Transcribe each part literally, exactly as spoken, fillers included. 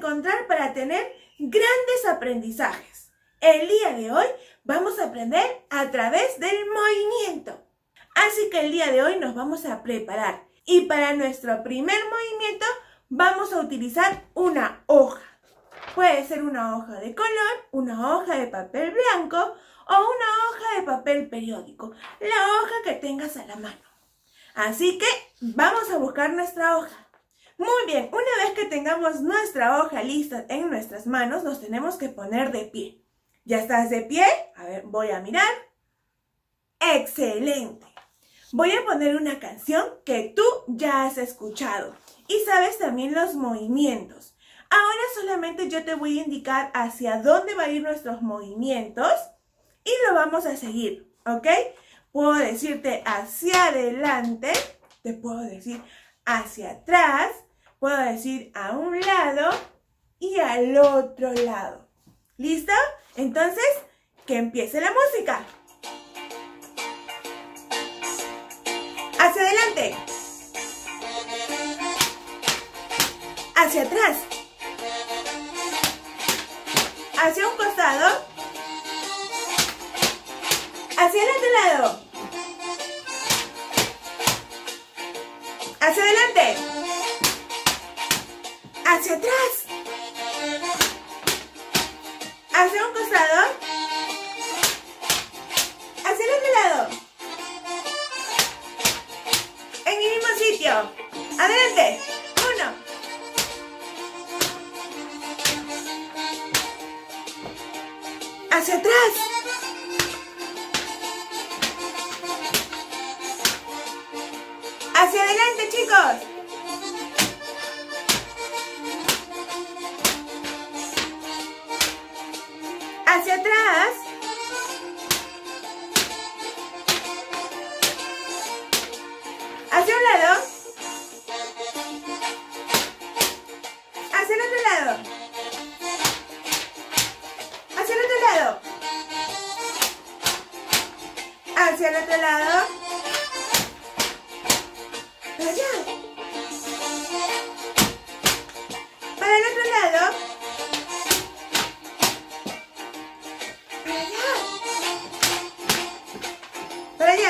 encontrar para tener grandes aprendizajes. El día de hoy vamos a aprender a través del movimiento. Así que el día de hoy nos vamos a preparar. Y para nuestro primer movimiento vamos a utilizar una hoja. Puede ser una hoja de color, una hoja de papel blanco o una hoja de papel periódico. La hoja que tengas a la mano. Así que vamos a buscar nuestra hoja. Muy bien, una vez que tengamos nuestra hoja lista en nuestras manos, nos tenemos que poner de pie. ¿Ya estás de pie? A ver, voy a mirar. ¡Excelente! Voy a poner una canción que tú ya has escuchado y sabes también los movimientos. Ahora solamente yo te voy a indicar hacia dónde van a ir nuestros movimientos y lo vamos a seguir, ¿ok? Puedo decirte hacia adelante, te puedo decir hacia atrás, puedo decir a un lado y al otro lado. ¿Listo? Entonces, que empiece la música. Hacia adelante. Hacia atrás. Hacia un costado. Hacia el otro lado. Hacia adelante. Hacia atrás. Hacia un costado. Hacia el otro lado. En el mismo sitio. Adelante. Uno. Hacia atrás. Hacia adelante, chicos. Hacia atrás. Hacia un lado. Hacia el otro lado. Hacia el otro lado. Hacia el otro lado. Para allá. Para el otro lado. Para allá. Para allá.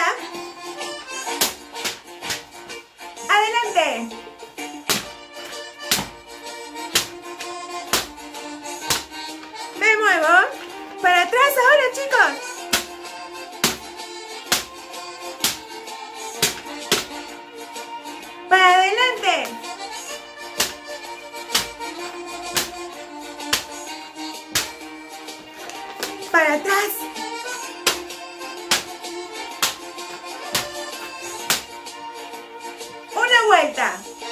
Adelante. Me muevo. Para atrás ahora, chicos. Para adelante. Para atrás. Una vuelta.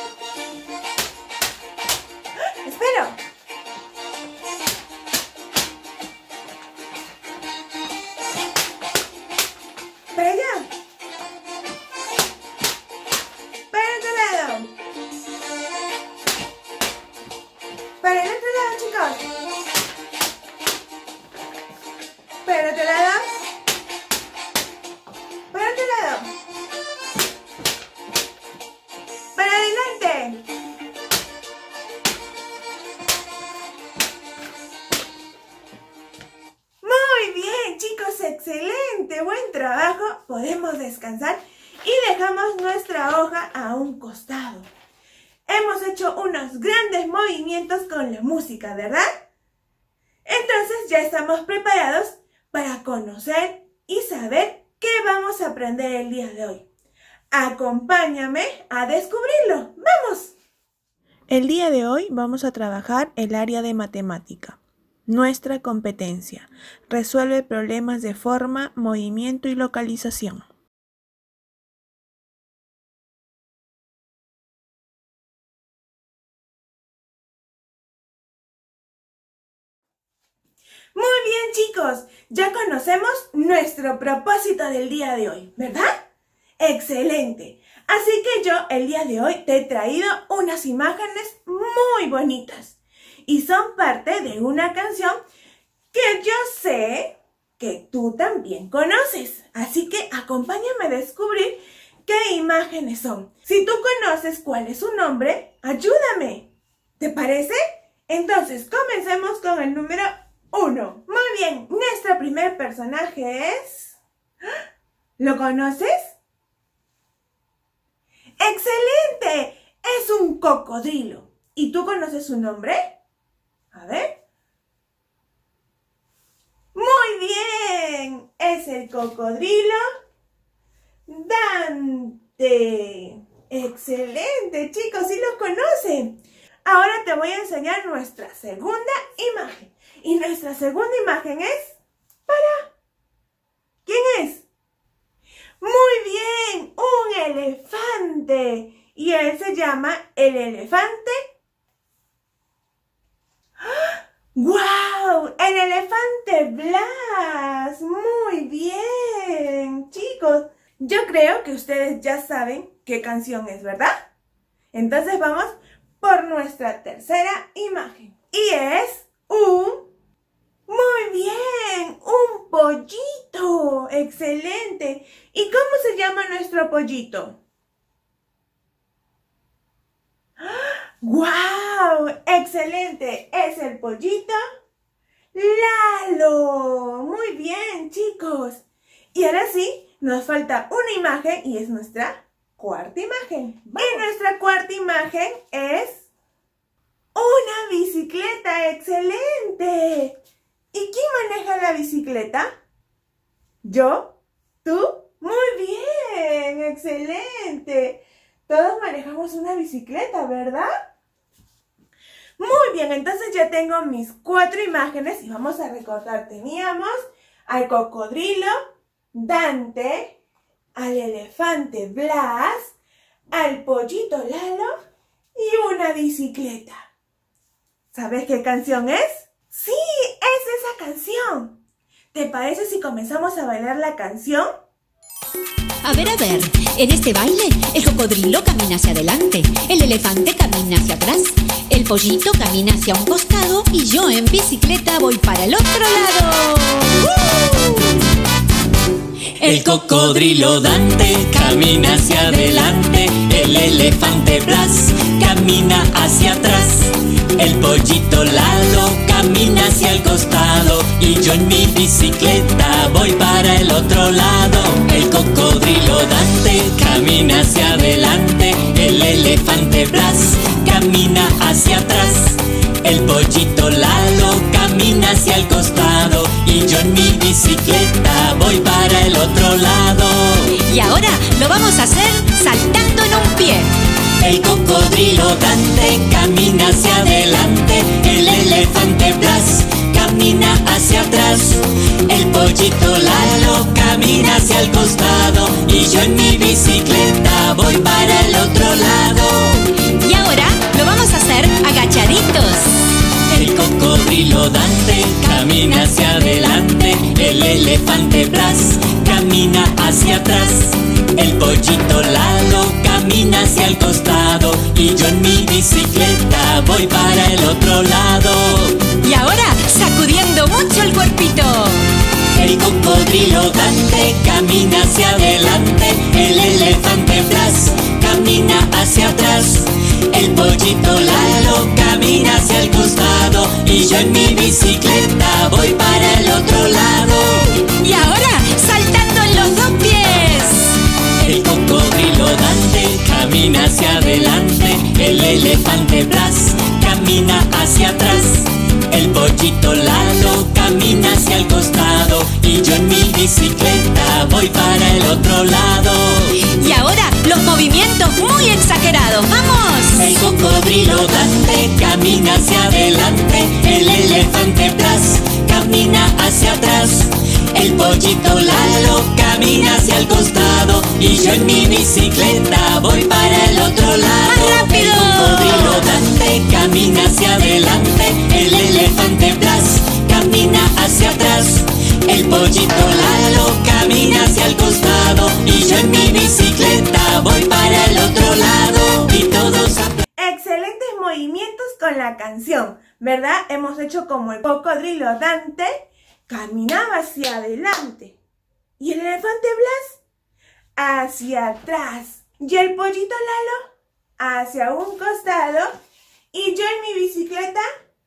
Espero. Para allá. Para el otro lado. Para el otro lado, chicos. Para el otro lado. Para el otro lado. Para adelante. Muy bien, chicos, excelente, buen trabajo. Podemos descansar y dejamos nuestra hoja a un costado. Hemos hecho unos grandes movimientos con la música, ¿verdad? Entonces ya estamos preparados para conocer y saber qué vamos a aprender el día de hoy. Acompáñame a descubrirlo. ¡Vamos! El día de hoy vamos a trabajar el área de matemática. Nuestra competencia. Resuelve problemas de forma, movimiento y localización. Muy bien, chicos, ya conocemos nuestro propósito del día de hoy, ¿verdad? ¡Excelente! Así que yo el día de hoy te he traído unas imágenes muy bonitas y son parte de una canción que yo sé que tú también conoces. Así que acompáñame a descubrir qué imágenes son. Si tú conoces cuál es su nombre, ayúdame. ¿Te parece? Entonces, comencemos con el número uno. Muy bien, nuestro primer personaje es... ¿Lo conoces? ¡Excelente! Es un cocodrilo. ¿Y tú conoces su nombre? A ver. ¡Muy bien! Es el cocodrilo Dante. ¡Excelente, chicos! ¡Sí lo conocen! Ahora te voy a enseñar nuestra segunda imagen. Y nuestra segunda imagen es para... ¿Quién es? ¡Muy bien! ¡Un elefante! Y él se llama el elefante... ¡Guau! ¡El elefante Blas! ¡Muy bien! Chicos, yo creo que ustedes ya saben qué canción es, ¿verdad? Entonces vamos por nuestra tercera imagen. Y es un... ¡Muy bien! ¡Un pollito! ¡Excelente! ¿Y cómo se llama nuestro pollito? ¡Guau! ¡Excelente! Es el pollito Lalo. Muy bien, chicos. Y ahora sí, nos falta una imagen y es nuestra cuarta imagen. Vamos. Y nuestra cuarta imagen es una bicicleta. ¡Excelente! ¿Y quién maneja la bicicleta? ¿Yo? ¿Tú? ¡Muy bien! ¡Excelente! Todos manejamos una bicicleta, ¿verdad? Muy bien, entonces ya tengo mis cuatro imágenes y vamos a recordar. Teníamos al cocodrilo Dante, al elefante Blas, al pollito Lalo y una bicicleta. ¿Sabes qué canción es? ¡Sí! ¡Es esa canción! ¿Te parece si comenzamos a bailar la canción? A ver, a ver, en este baile el cocodrilo camina hacia adelante, el elefante camina hacia atrás, el pollito camina hacia un costado y yo en bicicleta voy para el otro lado. ¡Uh! El cocodrilo Dante camina hacia adelante, el elefante Blas camina hacia atrás, el pollito Lalo camina hacia el costado y yo en mi bicicleta voy para el otro lado. El cocodrilo Dante camina hacia adelante, el elefante Blas camina hacia atrás, el pollito Lalo camina hacia el costado y yo en mi bicicleta voy para el otro lado. Y ahora lo vamos a hacer saltando en un pie. El cocodrilo Dante camina hacia adelante, el elefante Blas camina hacia atrás, el pollito Lalo camina hacia el costado y yo en mi bicicleta voy para el otro lado. Y ahora lo vamos a hacer agachaditos. El cocodrilo Dante camina hacia adelante, el elefante Blas camina hacia atrás, el pollito Lalo camina hacia el costado y yo en mi bicicleta voy para el otro lado. Y ahora sacudiendo mucho el cuerpito. El cocodrilo Dante camina hacia adelante, el elefante Blas camina hacia atrás, el pollito Lalo camina hacia el costado y yo en mi bicicleta voy para el otro lado. Y ahora saltando en los dos pies. El cocodrilo Dante camina hacia adelante, el elefante Blas camina hacia atrás, el pollito Lalo camina hacia el costado y yo en mi bicicleta voy para el otro lado. Y ahora los movimientos muy exagerados. ¡Vamos! El cocodrilo Dante camina hacia adelante, el elefante Blas camina hacia atrás, el pollito Lalo camina hacia el costado y yo en mi bicicleta voy para el otro lado. ¡Más rápido! El cocodrilo Dante camina hacia adelante, el elefante Blas camina hacia atrás, el pollito Lalo camina hacia el costado y yo en mi bicicleta voy para el otro lado. Y todos... Excelentes movimientos con la canción, ¿verdad? Hemos hecho como el cocodrilo Dante caminaba hacia adelante y el elefante Blas hacia atrás y el pollito Lalo hacia un costado y yo en mi bicicleta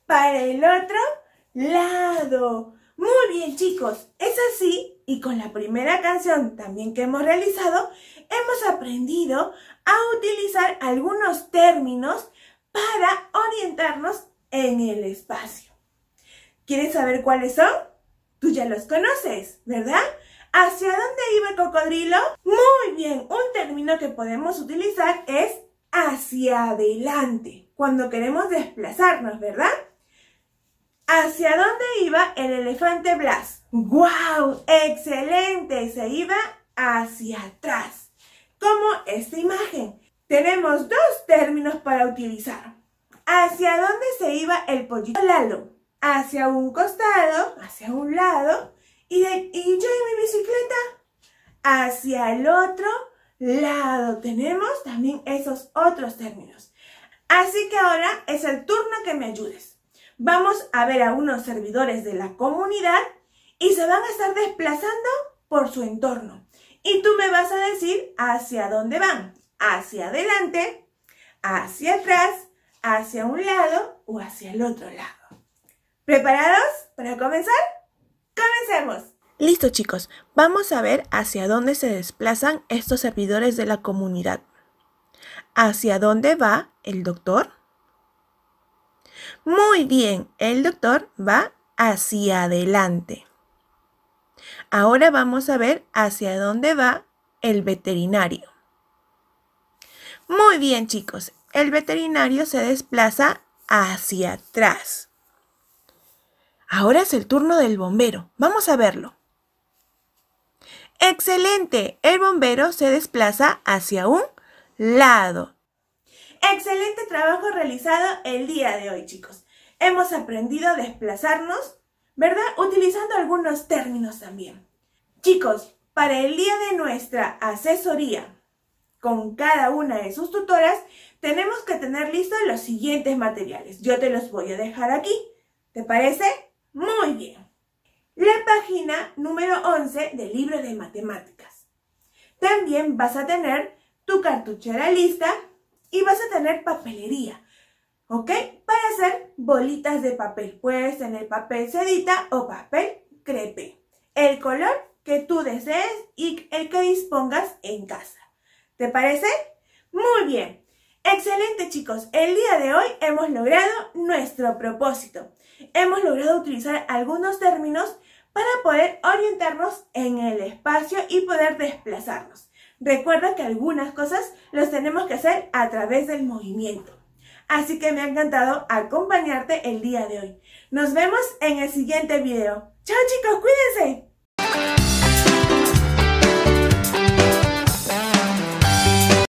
para el otro lado. Muy bien, chicos, es así, y con la primera canción también que hemos realizado, hemos aprendido a utilizar algunos términos para orientarnos en el espacio. ¿Quieres saber cuáles son? Tú ya los conoces, ¿verdad? ¿Hacia dónde iba el cocodrilo? Muy bien, un término que podemos utilizar es hacia adelante, cuando queremos desplazarnos, ¿verdad? ¿Hacia dónde iba el elefante Blas? ¡Guau! ¡Excelente! Se iba hacia atrás. Como esta imagen. Tenemos dos términos para utilizar. ¿Hacia dónde se iba el pollito Lalo? Hacia un costado, hacia un lado. ¿Y, de, y yo y mi bicicleta? Hacia el otro lado. Tenemos también esos otros términos. Así que ahora es el turno que me ayudes. Vamos a ver a unos servidores de la comunidad y se van a estar desplazando por su entorno. Y tú me vas a decir hacia dónde van. Hacia adelante, hacia atrás, hacia un lado o hacia el otro lado. ¿Preparados para comenzar? ¡Comencemos! Listo, chicos. Vamos a ver hacia dónde se desplazan estos servidores de la comunidad. ¿Hacia dónde va el doctor? Muy bien, el doctor va hacia adelante. Ahora vamos a ver hacia dónde va el veterinario. Muy bien, chicos, el veterinario se desplaza hacia atrás. Ahora es el turno del bombero. Vamos a verlo. ¡Excelente! El bombero se desplaza hacia un lado. Excelente trabajo realizado el día de hoy, chicos. Hemos aprendido a desplazarnos, ¿verdad? Utilizando algunos términos también. Chicos, para el día de nuestra asesoría con cada una de sus tutoras, tenemos que tener listos los siguientes materiales. Yo te los voy a dejar aquí. ¿Te parece? Muy bien. La página número once del libro de matemáticas. También vas a tener tu cartuchera lista y vas a tener papelería, ¿ok? Para hacer bolitas de papel. Puedes tener papel sedita o papel crepé. El color que tú desees y el que dispongas en casa. ¿Te parece? Muy bien. Excelente, chicos. El día de hoy hemos logrado nuestro propósito. Hemos logrado utilizar algunos términos para poder orientarnos en el espacio y poder desplazarnos. Recuerda que algunas cosas las tenemos que hacer a través del movimiento. Así que me ha encantado acompañarte el día de hoy. Nos vemos en el siguiente video. ¡Chao, chicos! ¡Cuídense!